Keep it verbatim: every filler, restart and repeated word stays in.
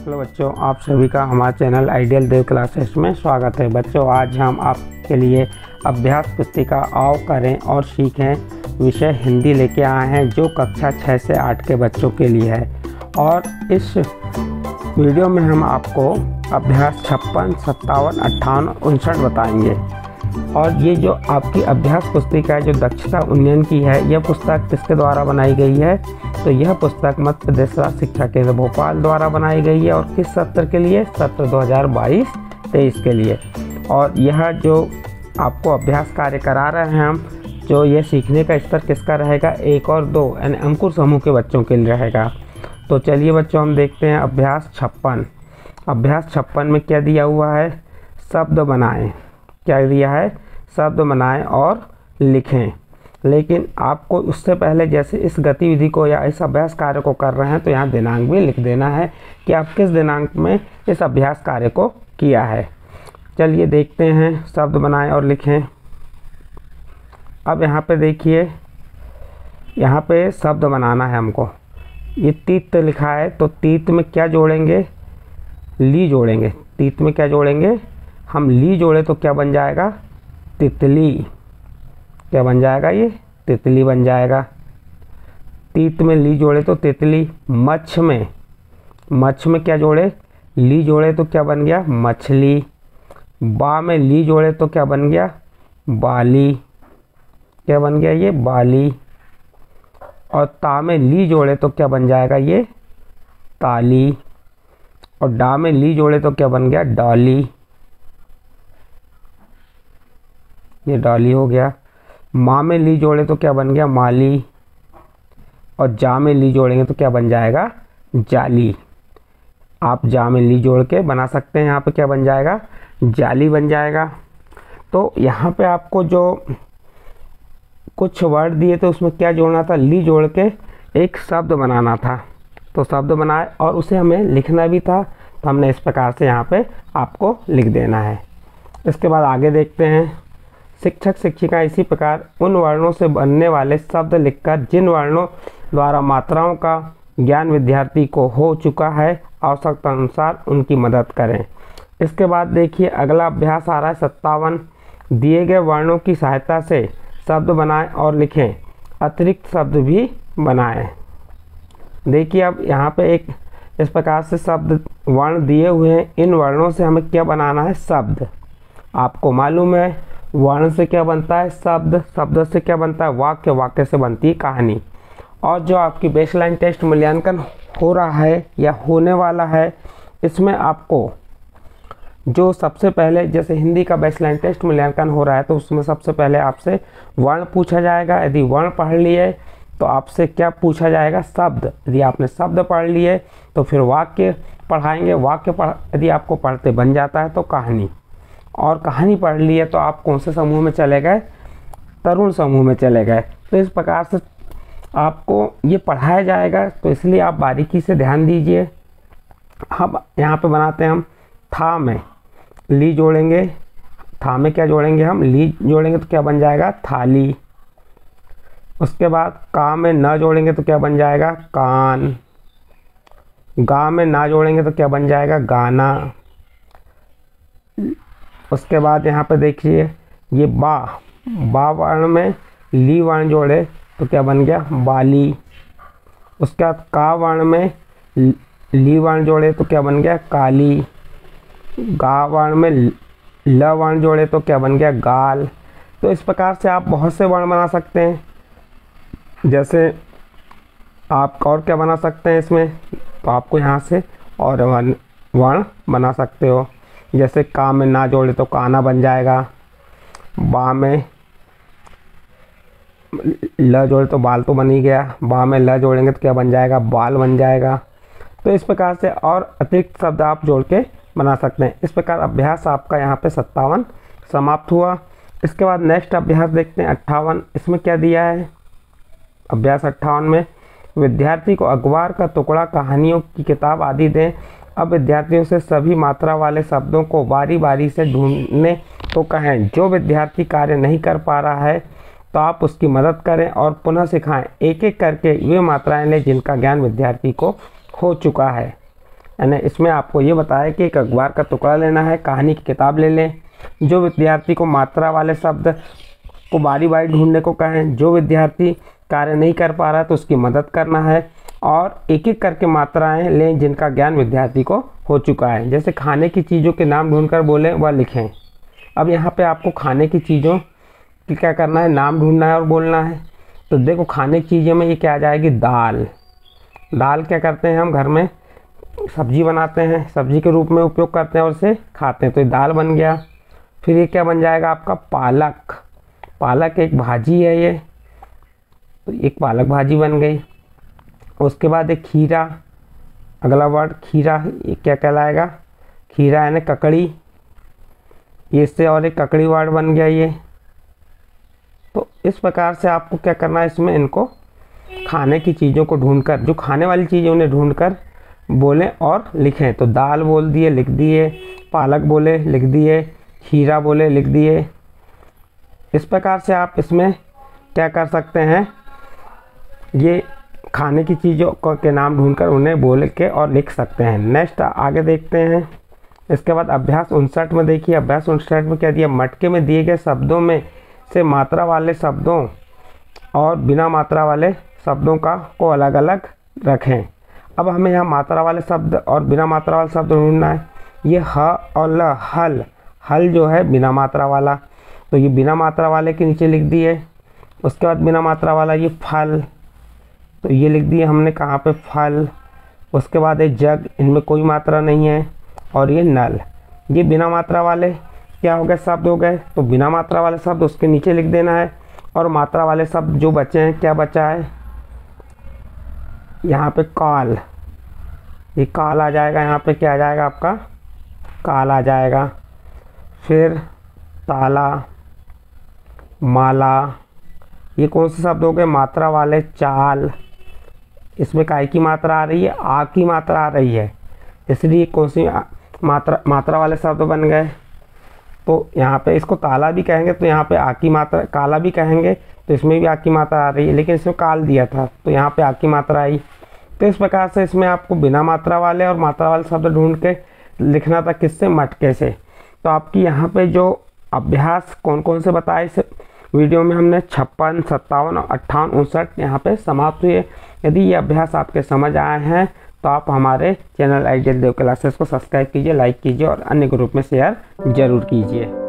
Hello बच्चों, आप सभी का हमारे चैनल आइडियल देव क्लासेस में स्वागत है। बच्चों, आज हम आपके लिए अभ्यास पुस्तिका आओ करें और सीखें विषय हिंदी लेके आए हैं, जो कक्षा छः से आठ के बच्चों के लिए है। और इस वीडियो में हम आपको अभ्यास छप्पन, सत्तावन, अट्ठावन, उनसठ बताएंगे। और ये जो आपकी अभ्यास पुस्तिका है, जो दक्षता उन्नयन की है, यह पुस्तक किसके द्वारा बनाई गई है? तो यह पुस्तक मध्य प्रदेश राज्य शिक्षा केंद्र भोपाल द्वारा बनाई गई है। और किस सत्र के लिए? सत्र दो हज़ार बाईस तेईस के लिए। और यह जो आपको अभ्यास कार्य करा रहे हैं हम, जो ये सीखने का स्तर किसका रहेगा? एक और दो यानी अंकुर समूह के बच्चों के लिए रहेगा। तो चलिए बच्चों, हम देखते हैं अभ्यास छप्पन। अभ्यास छप्पन में क्या दिया हुआ है? शब्द बनाएं। क्या दिया है? शब्द बनाएं और लिखें। लेकिन आपको उससे पहले, जैसे इस गतिविधि को या इस अभ्यास कार्य को कर रहे हैं, तो यहाँ दिनांक भी लिख देना है कि आप किस दिनांक में इस अभ्यास कार्य को किया है। चलिए देखते हैं, शब्द बनाएं और लिखें। अब यहाँ पे देखिए, यहाँ पे शब्द बनाना है हमको। ये तीत लिखा है, तो तीत में क्या जोड़ेंगे? ली जोड़ेंगे। तीत में क्या जोड़ेंगे? हम ली जोड़े तो क्या बन जाएगा? तितली। क्या बन जाएगा? ये तितली बन जाएगा। तीत में ली जोड़े तो तितली। मच्छ में, मच्छ में क्या जोड़े? ली जोड़े तो क्या बन गया? मछली। बा में ली जोड़े तो क्या बन गया? बाली। क्या बन गया? ये बाली। और ता में ली जोड़े तो क्या बन जाएगा? ये ताली। और डा में ली जोड़े तो क्या बन गया? डॉली। ये डॉली हो गया। माँ में ली जोड़े तो क्या बन गया? माली। और जा में ली जोड़ेंगे तो क्या बन जाएगा? जाली। आप जा में ली जोड़ के बना सकते हैं। यहाँ पे क्या बन जाएगा? जाली बन जाएगा। तो यहाँ पे आपको जो कुछ वर्ड दिए थे, उसमें क्या जोड़ना था? ली जोड़ के एक शब्द बनाना था। तो शब्द बनाए और उसे हमें लिखना भी था, तो हमने इस प्रकार से यहाँ पे आपको लिख देना है। इसके बाद आगे देखते हैं। शिक्षक शिक्षिका इसी प्रकार उन वर्णों से बनने वाले शब्द लिखकर जिन वर्णों द्वारा मात्राओं का ज्ञान विद्यार्थी को हो चुका है, आवश्यकता अनुसार उनकी मदद करें। इसके बाद देखिए, अगला अभ्यास आ रहा है सत्तावन। दिए गए वर्णों की सहायता से शब्द बनाएं और लिखें। अतिरिक्त शब्द भी बनाएं। देखिए, अब यहाँ पे एक इस प्रकार से शब्द वर्ण दिए हुए हैं। इन वर्णों से हमें क्या बनाना है? शब्द। आपको मालूम है वर्ण से क्या बनता है? शब्द। शब्द से क्या बनता है? वाक्य। वाक्य से बनती है कहानी। और जो आपकी बेसलाइन टेस्ट मूल्यांकन हो रहा है या होने वाला है, इसमें आपको जो सबसे पहले, जैसे हिंदी का बेसलाइन टेस्ट मूल्यांकन हो रहा है, तो उसमें सबसे पहले आपसे वर्ण पूछा जाएगा। यदि वर्ण पढ़ लिए तो आपसे क्या पूछा जाएगा? शब्द। यदि आपने शब्द पढ़ लिए तो फिर वाक्य पढ़ाएंगे। वाक्य पढ़ यदि आपको पढ़ते बन जाता है तो कहानी। और कहानी पढ़ ली है तो आप कौन से समूह में चले गए? तरुण समूह में चले गए। तो इस प्रकार से आपको ये पढ़ाया जाएगा, तो इसलिए आप बारीकी से ध्यान दीजिए। अब यहाँ पे बनाते हैं हम था में ली जोड़ेंगे। था में क्या जोड़ेंगे? हम ली जोड़ेंगे तो क्या बन जाएगा? थाली। उसके बाद का में न जोड़ेंगे तो क्या बन जाएगा? कान। गा में ना जोड़ेंगे तो क्या बन जाएगा? गाना। उसके बाद यहाँ पे देखिए, ये बा बा वर्ण में ली वर्ण जोड़े तो क्या बन गया? बाली। उसके बाद का वर्ण में ली वर्ण जोड़े तो क्या बन गया? काली। गा वर्ण में ल वर्ण जोड़े तो क्या बन गया? गाल। तो इस प्रकार से आप बहुत से वर्ण बना सकते हैं। जैसे आप और क्या बना सकते हैं इसमें? तो आपको यहाँ से और वर्ण बना सकते हो। जैसे का में ना जोड़े तो काना बन जाएगा। बा में ल जोड़े तो बाल तो बन ही गया। बा में ल जोड़ेंगे तो क्या बन जाएगा? बाल बन जाएगा। तो इस प्रकार से और अतिरिक्त शब्द आप जोड़ के बना सकते हैं। इस प्रकार अभ्यास आपका यहाँ पे सत्तावन समाप्त हुआ। इसके बाद नेक्स्ट अभ्यास देखते हैं अट्ठावन। इसमें क्या दिया है? अभ्यास अट्ठावन में विद्यार्थी को अखबार का टुकड़ा, कहानियों की किताब आदि दें। अब विद्यार्थियों से सभी मात्रा वाले शब्दों को बारी बारी से ढूंढने को कहें। जो विद्यार्थी कार्य नहीं कर पा रहा है तो आप उसकी मदद करें और पुनः सिखाएं। एक एक करके वे मात्राएं लें जिनका ज्ञान विद्यार्थी को हो चुका है। यानी इसमें आपको ये बताया कि एक अखबार का टुकड़ा लेना है, कहानी की किताब ले लें, जो विद्यार्थी को मात्रा वाले शब्द को बारी बारी ढूंढने को कहें, जो विद्यार्थी कार्य नहीं कर पा रहा है तो उसकी मदद करना है, और एक एक करके मात्राएं लें जिनका ज्ञान विद्यार्थी को हो चुका है। जैसे खाने की चीज़ों के नाम ढूंढकर बोलें व लिखें। अब यहाँ पे आपको खाने की चीज़ों की क्या करना है, नाम ढूंढना है और बोलना है। तो देखो खाने की चीज़ों में ये क्या आ जाएगी, दाल। दाल क्या करते हैं हम घर में सब्जी बनाते हैं, सब्जी के रूप में उपयोग करते हैं और उसे खाते हैं, तो ये दाल बन गया। फिर ये क्या बन जाएगा आपका, पालक। पालक एक भाजी है ये, तो एक पालक भाजी बन गई। उसके बाद एक खीरा, अगला वर्ड खीरा, ये क्या कहलाएगा, खीरा यानी ककड़ी। ये इससे और एक ककड़ी वर्ड बन गया ये। तो इस प्रकार से आपको क्या करना है, इसमें इनको खाने की चीज़ों को ढूंढकर, जो खाने वाली चीज़ें उन्हें ढूंढकर बोलें और लिखें। तो दाल बोल दिए, लिख दिए, पालक बोले, लिख दिए, खीरा बोले, लिख दिए। इस प्रकार से आप इसमें क्या कर सकते हैं, ये खाने की चीज़ों के नाम ढूंढकर उन्हें बोल के और लिख सकते हैं। नेक्स्ट आगे देखते हैं। इसके बाद अभ्यास उनसठ में देखिए, अभ्यास उनसठ में क्या दिया, मटके में दिए गए शब्दों में से मात्रा वाले शब्दों और बिना मात्रा वाले शब्दों का को अलग अलग रखें। अब हमें यहाँ मात्रा वाले शब्द और बिना मात्रा वाले शब्द ढूंढना है। ये ह और ल, हल। हल जो है बिना मात्रा वाला, तो ये बिना मात्रा वाले के नीचे लिख दिए। उसके बाद बिना मात्रा वाला ये फल, तो ये लिख दिए हमने कहाँ पे, फल। उसके बाद ये जग, इनमें कोई मात्रा नहीं है। और ये नल, ये बिना मात्रा वाले क्या हो गए, शब्द हो गए। तो बिना मात्रा वाले शब्द उसके नीचे लिख देना है, और मात्रा वाले शब्द जो बचे हैं, क्या बचा है यहाँ पे, काल। ये काल आ जाएगा, यहाँ पे क्या आ जाएगा आपका, काल आ जाएगा। फिर ताला, माला, ये कौन से शब्द हो गए, मात्रा वाले। चाल, इसमें काय की मात्रा आ रही है, आ की मात्रा आ रही है, इसलिए कौन सी मात्रा मात्रा वाले शब्द बन गए। तो यहाँ पे इसको ताला भी कहेंगे तो यहाँ पे आ की मात्रा, काला भी कहेंगे तो इसमें भी आ की मात्रा आ रही है, लेकिन इसमें काल दिया था तो यहाँ पे आ की मात्रा आई। तो इस प्रकार से इसमें आपको बिना मात्रा वाले और मात्रा वाले शब्द ढूंढ के लिखना था, किससे, मटके से। तो आपकी यहाँ पे जो अभ्यास कौन कौन से बताए इस वीडियो में, हमने छप्पन, सत्तावन और अट्ठावन, उनसठ यहाँ पे समाप्त हुए। यदि ये अभ्यास आपके समझ आए हैं तो आप हमारे चैनल आइडियल देव क्लासेस को सब्सक्राइब कीजिए, लाइक कीजिए और अन्य ग्रुप में शेयर जरूर कीजिए।